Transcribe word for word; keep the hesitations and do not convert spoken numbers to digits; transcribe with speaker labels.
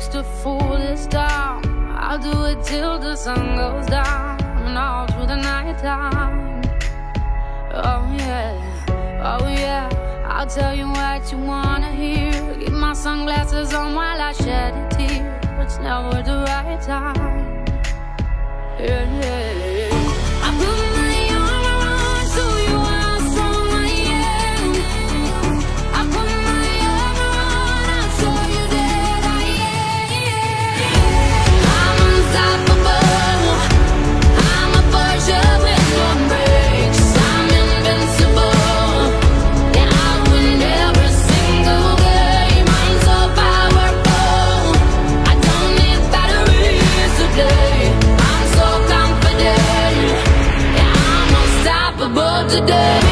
Speaker 1: takes to fool this town. I'll do it till the sun goes down and all through the night time. Oh yeah, oh yeah, I'll tell you what you wanna hear. Keep my sunglasses on while I shed a tear. It's never the right time. Yeah, yeah, yeah. I put my arm around so you how strong I am. I put my arm around, I'll show you that I am. I'm unstoppable. I'm a Porsche with no brakes. I'm invincible. Yeah, I win every single game. I'm so powerful. I don't need batteries today. I'm so confident. Yeah, I'm unstoppable today.